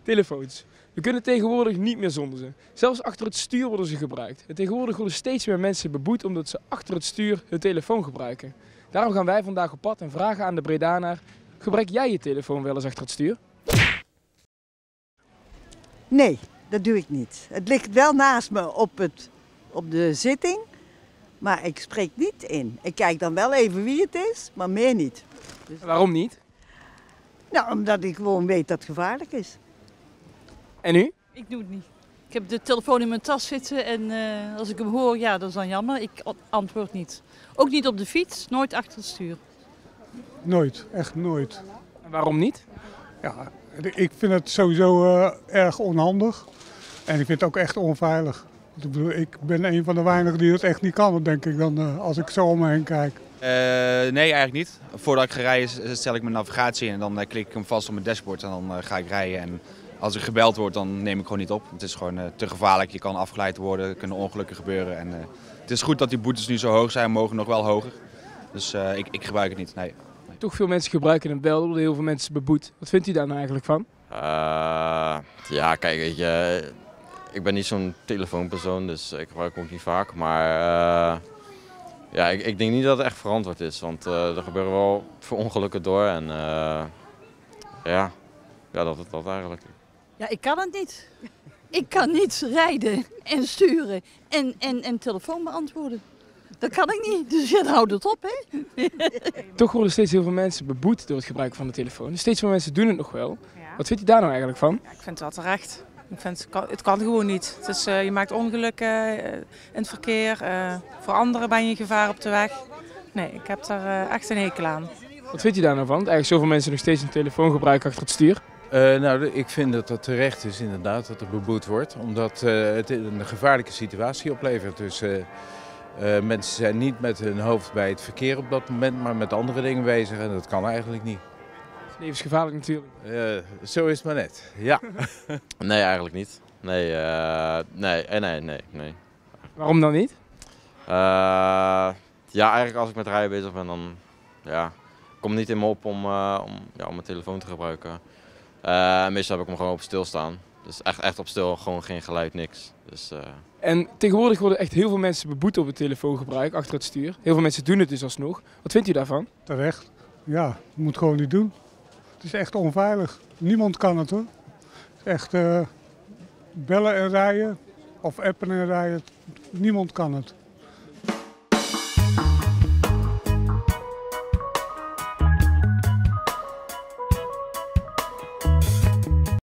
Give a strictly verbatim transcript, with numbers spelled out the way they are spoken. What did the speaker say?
Telefoons. We kunnen tegenwoordig niet meer zonder ze. Zelfs achter het stuur worden ze gebruikt. En tegenwoordig worden steeds meer mensen beboet omdat ze achter het stuur hun telefoon gebruiken. Daarom gaan wij vandaag op pad en vragen aan de Bredaner: gebruik jij je telefoon wel eens achter het stuur? Nee, dat doe ik niet. Het ligt wel naast me op, het, op de zitting, maar ik spreek niet in. Ik kijk dan wel even wie het is, maar meer niet. Dus... Waarom niet? Nou, omdat ik gewoon weet dat het gevaarlijk is. En u? Ik doe het niet. Ik heb de telefoon in mijn tas zitten en uh, als ik hem hoor, ja, dat is dan jammer. Ik antwoord niet. Ook niet op de fiets, nooit achter het stuur. Nooit, echt nooit. En waarom niet? Ja, ik vind het sowieso uh, erg onhandig en ik vind het ook echt onveilig. Ik bedoel, ik ben een van de weinigen die het echt niet kan, denk ik, dan, uh, als ik zo om me heen kijk. Uh, nee, eigenlijk niet. Voordat ik ga rijden stel ik mijn navigatie in en dan uh, klik ik hem vast op mijn dashboard en dan uh, ga ik rijden. En als ik gebeld word, dan neem ik gewoon niet op. Het is gewoon uh, te gevaarlijk, je kan afgeleid worden, er kunnen ongelukken gebeuren. En, uh, het is goed dat die boetes nu zo hoog zijn, mogen nog wel hoger. Dus uh, ik, ik gebruik het niet, nee. nee. Toch veel mensen gebruiken hem wel, door heel veel mensen beboet. Wat vindt u daar nou eigenlijk van? Uh, ja, kijk, weet je, ik ben niet zo'n telefoonpersoon, dus ik gebruik hem ook niet vaak. Maar uh, ja, ik, ik denk niet dat het echt verantwoord is, want uh, er gebeuren wel veel ongelukken door. En uh, ja, ja, dat is dat eigenlijk. Ja, ik kan het niet. Ik kan niet rijden en sturen en, en, en telefoon beantwoorden. Dat kan ik niet, dus je houdt het op, hè? Toch worden steeds heel veel mensen beboet door het gebruik van de telefoon. Steeds meer mensen doen het nog wel. Ja. Wat vindt u daar nou eigenlijk van? Ja, ik vind het wel terecht. Ik vind het, kan, het kan gewoon niet. Het is, uh, je maakt ongelukken uh, in het verkeer. Uh, voor anderen ben je gevaar op de weg. Nee, ik heb daar uh, echt een hekel aan. Wat vindt u daar nou van? Dat eigenlijk zoveel mensen nog steeds een telefoon gebruiken achter het stuur? Uh, nou, ik vind dat het terecht is inderdaad dat er beboet wordt. Omdat uh, het een gevaarlijke situatie oplevert. Dus uh, uh, mensen zijn niet met hun hoofd bij het verkeer op dat moment, maar met andere dingen bezig. En dat kan eigenlijk niet. Levensgevaarlijk natuurlijk. Uh, zo is het maar net, ja. Nee, eigenlijk niet. Nee, uh, nee, nee, nee, nee. Waarom dan niet? Uh, ja, eigenlijk als ik met rijden bezig ben, dan ja, komt het niet in me op om, uh, om, ja, om mijn telefoon te gebruiken. Uh, meestal heb ik hem gewoon op stilstaan. Dus echt, echt op stil, gewoon geen geluid, niks. Dus, uh... En tegenwoordig worden echt heel veel mensen beboet op het telefoongebruik achter het stuur. Heel veel mensen doen het dus alsnog. Wat vindt u daarvan? Terecht. Ja, je moet gewoon niet doen. Het is echt onveilig. Niemand kan het hoor. Het is echt uh, bellen en rijden of appen en rijden. Niemand kan het.